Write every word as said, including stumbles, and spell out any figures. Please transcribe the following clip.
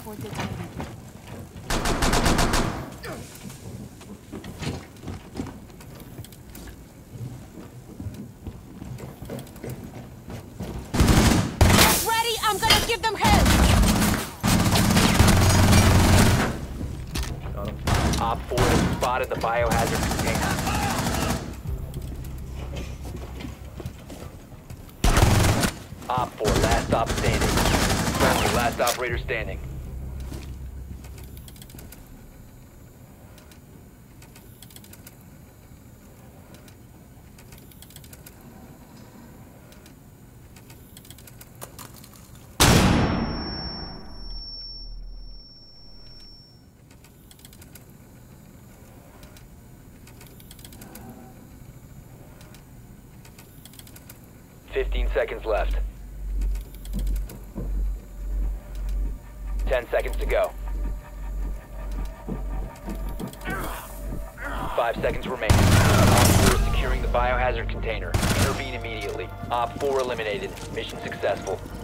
reported enemy. Get ready! I'm gonna give them hell! Got him. Op four has spotted the biohazard container. Op four, last stop standing. Friendly, last operator standing. Fifteen seconds left. Ten seconds to go. Five seconds remaining. Op four is securing the biohazard container. Intervene immediately. Op four eliminated. Mission successful.